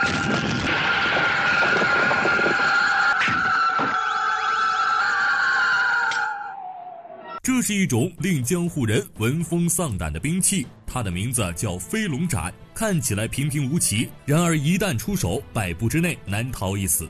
这是一种令江湖人闻风丧胆的兵器，它的名字叫飞龙斩，看起来平平无奇，然而一旦出手，100步之内难逃一死。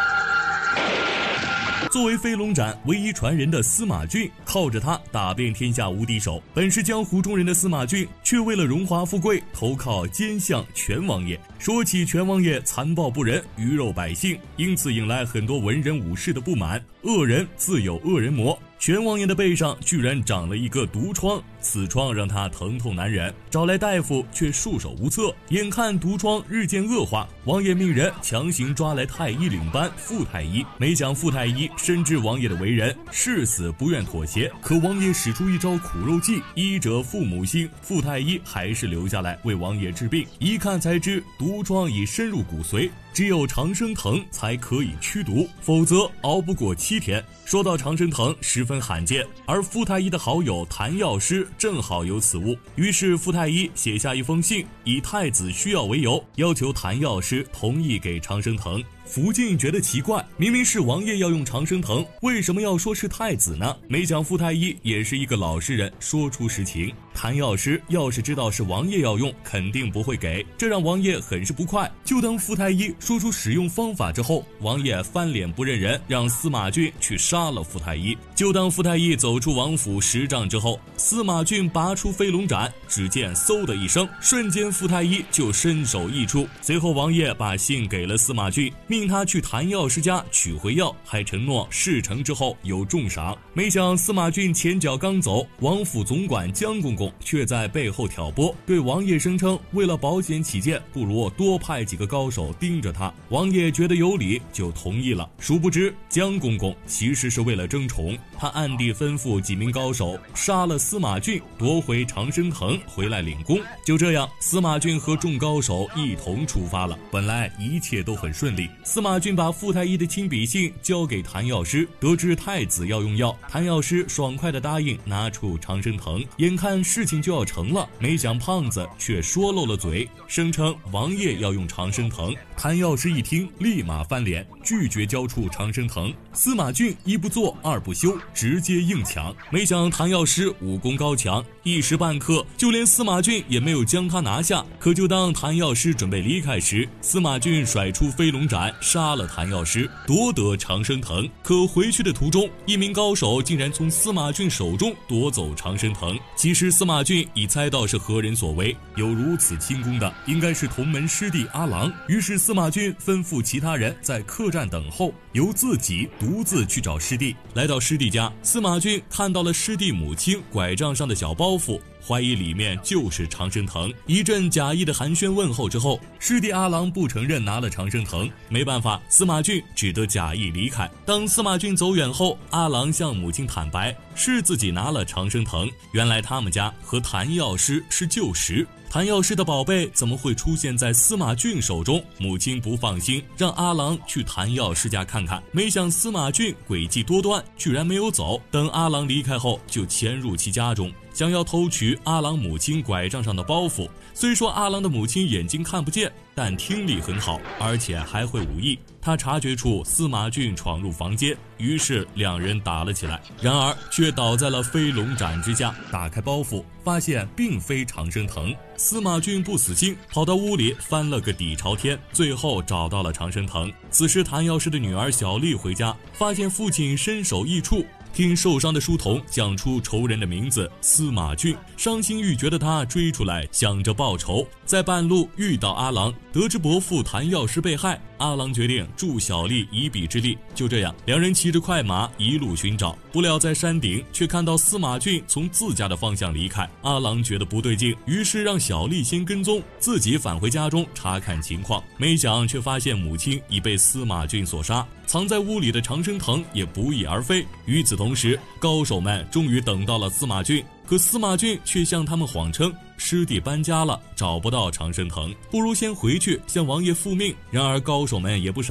作为飞龙斩唯一传人的司马骏，靠着他打遍天下无敌手。本是江湖中人的司马骏，却为了荣华富贵，投靠奸相全王爷。说起全王爷残暴不仁，鱼肉百姓，因此引来很多文人武士的不满。恶人自有恶人磨，全王爷的背上居然长了一个毒疮，此疮让他疼痛难忍，找来大夫却束手无策。眼看毒疮日渐恶化，王爷命人强行抓来太医领班傅太医。没想傅太医深知王爷的为人，誓死不愿妥协。可王爷使出一招苦肉计，医者父母心，傅太医还是留下来为王爷治病。一看才知毒疮已深入骨髓，只有长生藤才可以驱毒，否则熬不过7天。说到长生藤十分罕见，而傅太医的好友谭药师正好有此物，于是傅太医写下一封信，以太子需要为由，要求谭药师同意给长生藤。福晋觉得奇怪，明明是王爷要用长生藤，为什么要说是太子呢？没想傅太医也是一个老实人，说出实情。谭药师要是知道是王爷要用，肯定不会给，这让王爷很是不快。就当傅太医说出使用方法之后，王爷翻脸不认人，让司马骏去杀了傅太医。就当傅太医走出王府10丈之后，司马骏拔出飞龙斩，只见嗖的一声，瞬间傅太医就身首异处。随后王爷把信给了司马骏，命他去谭药师家取回药，还承诺事成之后有重赏。没想司马骏前脚刚走，王府总管江公公却在背后挑拨，对王爷声称为了保险起见，不如多派几个高手盯着他。王爷觉得有理，就同意了。殊不知江公公其实是为了争宠，他暗地吩咐几名高手杀了司马骏，夺回长生藤回来领功。就这样，司马骏和众高手一同出发了。本来一切都很顺利，司马骏把傅太医的亲笔信交给谭药师，得知太子要用药，谭药师爽快地答应拿出长生藤。眼看事情就要成了，没想胖子却说漏了嘴，声称王爷要用长生藤。谭药师一听，立马翻脸，拒绝交出长生藤。司马骏一不做二不休，直接硬抢。没想谭药师武功高强，一时半刻就连司马骏也没有将他拿下。可就当谭药师准备离开时，司马骏甩出飞龙斩，杀了谭药师，夺得长生藤。可回去的途中，一名高手竟然从司马骏手中夺走长生藤。其实司马骏已猜到是何人所为，有如此轻功的应该是同门师弟阿郎。于是司马骏吩咐其他人在客栈等候，由自己独自去找师弟。来到师弟家，司马骏看到了师弟母亲拐杖上的小包袱，怀疑里面就是长生藤。一阵假意的寒暄问候之后，师弟阿郎不承认拿了长生藤，没办法，司马骏只得假意离开。当司马骏走远后，阿郎向母亲坦白是自己拿了长生藤，原来他们家和谭药师是旧识，谭药师的宝贝怎么会出现在司马骏手中？母亲不放心，让阿郎去谭药师家看看。没想司马骏诡计多端，居然没有走，等阿郎离开后就潜入其家中，想要偷取阿郎母亲拐杖上的包袱。虽说阿郎的母亲眼睛看不见，但听力很好，而且还会武艺。他察觉出司马骏闯入房间，于是两人打了起来，然而却倒在了飞龙斩之下。打开包袱，发现并非长生藤。司马骏不死心，跑到屋里翻了个底朝天，最后找到了长生藤。此时谭药师的女儿小丽回家，发现父亲身首异处，听受伤的书童讲出仇人的名字司马骏，伤心欲绝的他追出来，想着报仇。在半路遇到阿郎，得知伯父谭药师被害，阿郎决定助小丽一臂之力。就这样，两人骑着快马一路寻找，不料在山顶却看到司马骏从自家的方向离开。阿郎觉得不对劲，于是让小丽先跟踪，自己返回家中查看情况。没想却发现母亲已被司马骏所杀，藏在屋里的长生藤也不翼而飞。与此同时，高手们终于等到了司马骏，可司马骏却向他们谎称师弟搬家了，找不到长生藤，不如先回去向王爷复命。然而高手们也不傻，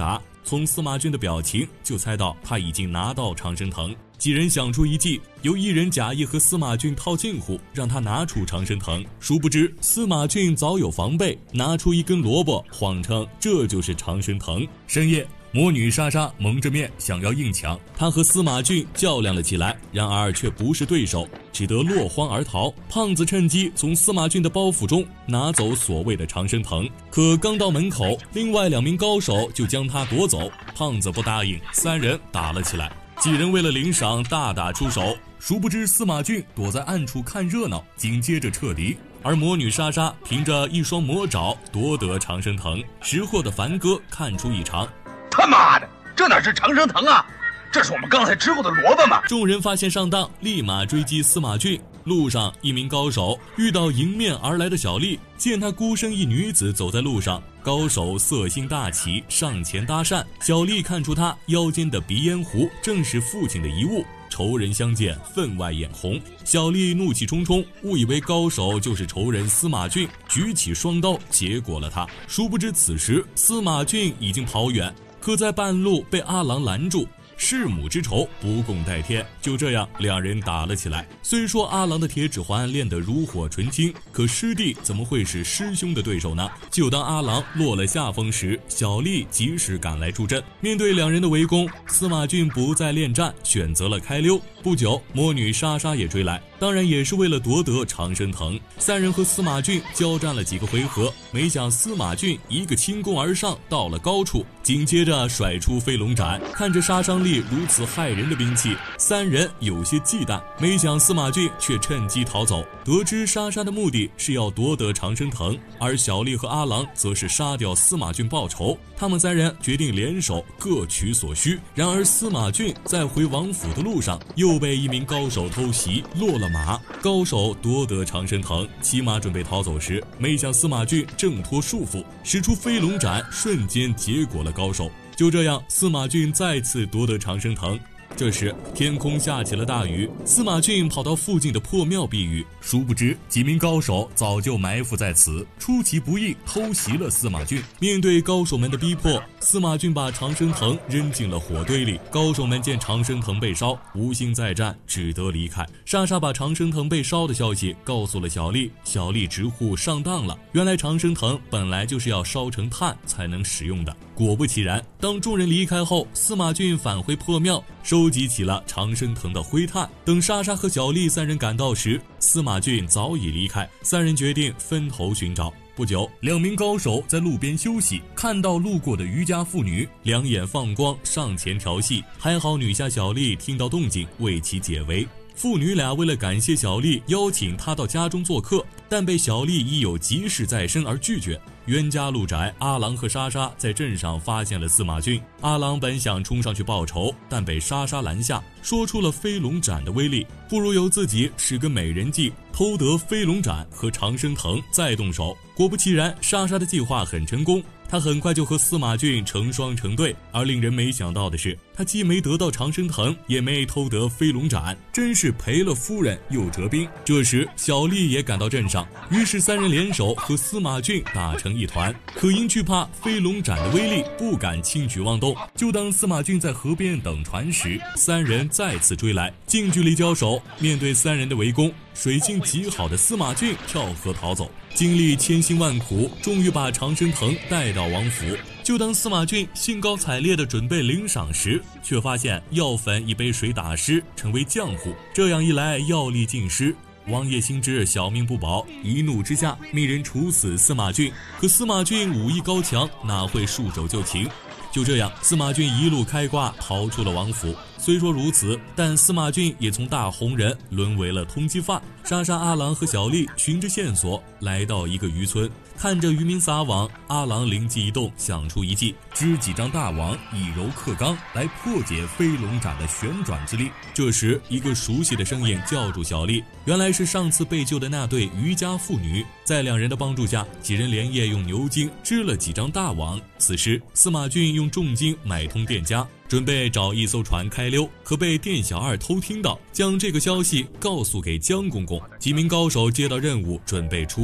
从司马俊的表情就猜到他已经拿到长生藤。几人想出一计，有一人假意和司马俊套近乎，让他拿出长生藤。殊不知司马俊早有防备，拿出一根萝卜，谎称这就是长生藤。深夜，魔女莎莎蒙着面想要硬抢，她和司马俊较量了起来，然而却不是对手，只得落荒而逃。胖子趁机从司马俊的包袱中拿走所谓的长生藤，可刚到门口，另外2名高手就将他夺走。胖子不答应，3人打了起来。几人为了领赏大打出手，殊不知司马俊躲在暗处看热闹，紧接着撤离。而魔女莎莎凭着一双魔爪夺得长生藤，识货的凡哥看出异常， 他妈的，这哪是长生藤啊，这是我们刚才吃过的萝卜吗？ 众人发现上当，立马追击司马俊。路上，一名高手遇到迎面而来的小丽，见她孤身一女子走在路上，高手色心大起，上前搭讪。小丽看出他腰间的鼻烟壶正是父亲的遗物，仇人相见，分外眼红。小丽怒气冲冲，误以为高手就是仇人司马俊，举起双刀结果了他。殊不知此时司马俊已经跑远，可在半路被阿郎拦住。弑母之仇不共戴天，就这样2人打了起来。虽说阿郎的铁指环练得炉火纯青，可师弟怎么会是师兄的对手呢？就当阿郎落了下风时，小丽及时赶来助阵。面对2人的围攻，司马俊不再恋战，选择了开溜。不久，魔女莎莎也追来，当然也是为了夺得长生藤。3人和司马俊交战了几个回合，没想司马俊一个轻功而上，到了高处，紧接着甩出飞龙斩。看着杀伤力如此骇人的兵器，3人有些忌惮，没想司马俊却趁机逃走。得知莎莎的目的是要夺得长生藤，而小丽和阿郎则是杀掉司马俊报仇，他们3人决定联手各取所需。然而司马俊在回王府的路上又被一名高手偷袭，落了马。高手夺得长生藤，骑马准备逃走时，没想司马俊挣脱束缚，使出飞龙斩，瞬间结果了高手。就这样，司马俊再次夺得长生藤。这时天空下起了大雨，司马俊跑到附近的破庙避雨，殊不知几名高手早就埋伏在此，出其不意偷袭了司马俊。面对高手们的逼迫，司马俊把长生藤扔进了火堆里。高手们见长生藤被烧，无心再战，只得离开。莎莎把长生藤被烧的消息告诉了小丽，小丽直呼上当了，原来长生藤本来就是要烧成炭才能使用的。果不其然，当众人离开后，司马俊返回破庙，收集起了长生藤的灰炭。等莎莎和小丽3人赶到时，司马俊早已离开，3人决定分头寻找。不久，2名高手在路边休息，看到路过的渔家妇女，2眼放光，上前调戏。还好女下小丽听到动静，为其解围。父女俩为了感谢小丽，邀请她到家中做客，但被小丽已有急事在身而拒绝。冤家路窄，阿郎和莎莎在镇上发现了司马俊。阿郎本想冲上去报仇，但被莎莎拦下，说出了飞龙斩的威力，不如由自己使个美人计，偷得飞龙斩和长生藤再动手。果不其然，莎莎的计划很成功，他很快就和司马俊成双成对。而令人没想到的是，他既没得到长生藤，也没偷得飞龙斩，真是赔了夫人又折兵。这时小丽也赶到镇上，于是3人联手和司马俊打成一团。可因惧怕飞龙斩的威力，不敢轻举妄动。就当司马俊在河边等船时，3人再次追来，近距离交手。面对3人的围攻，水性极好的司马俊跳河逃走，经历千辛万苦，终于把长生藤带到王府。就当司马俊兴高采烈地准备领赏时，却发现药粉已被水打湿，成为浆糊。这样一来，药力尽失。王爷心知小命不保，一怒之下命人处死司马俊。可司马俊武艺高强，哪会束手就擒？就这样，司马俊一路开挂，逃出了王府。虽说如此，但司马俊也从大红人沦为了通缉犯。莎莎、阿郎和小丽循着线索来到一个渔村，看着渔民撒网，阿郎灵机一动，想出一计，织几张大网，以柔克刚，来破解飞龙斩的旋转之力。这时，一个熟悉的声音叫住小丽，原来是上次被救的那对渔家妇女。在2人的帮助下，几人连夜用牛筋织了几张大网。此时，司马俊用重金买通店家，准备找一艘船开溜，可被店小二偷听到，将这个消息告诉给江公公。几名高手接到任务，准备出发。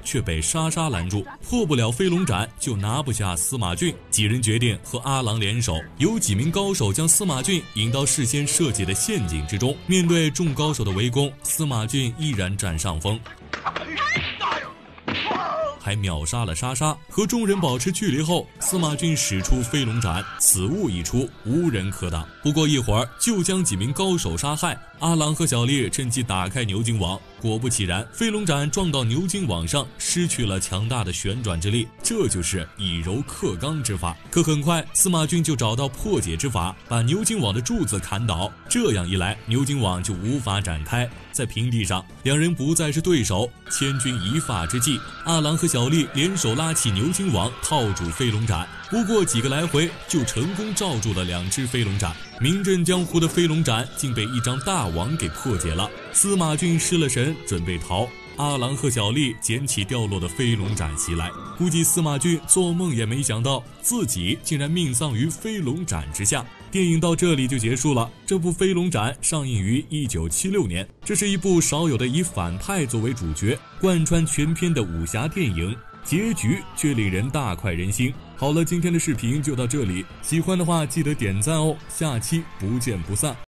却被莎莎拦住，破不了飞龙斩就拿不下司马骏。几人决定和阿郎联手，有几名高手将司马骏引到事先设计的陷阱之中。面对众高手的围攻，司马骏依然占上风，还秒杀了莎莎。和众人保持距离后，司马骏使出飞龙斩，此物一出，无人可挡。不过一会儿就将几名高手杀害。阿郎和小丽趁机打开牛筋网，果不其然，飞龙斩撞到牛筋网上，失去了强大的旋转之力。这就是以柔克刚之法。可很快，司马骏就找到破解之法，把牛筋网的柱子砍倒。这样一来，牛筋网就无法展开。在平地上，两人不再是对手。千钧一发之际，阿郎和小丽联手拉起牛筋网，套住飞龙斩。不过几个来回，就成功罩住了2只飞龙斩。名震江湖的飞龙斩竟被一张大网给破解了。司马骏失了神，准备逃。阿郎和小丽捡起掉落的飞龙斩袭来，估计司马骏做梦也没想到自己竟然命丧于飞龙斩之下。电影到这里就结束了。这部《飞龙斩》上映于1976年，这是一部少有的以反派作为主角，贯穿全片的武侠电影，结局却令人大快人心。好了，今天的视频就到这里，喜欢的话记得点赞哦，下期不见不散。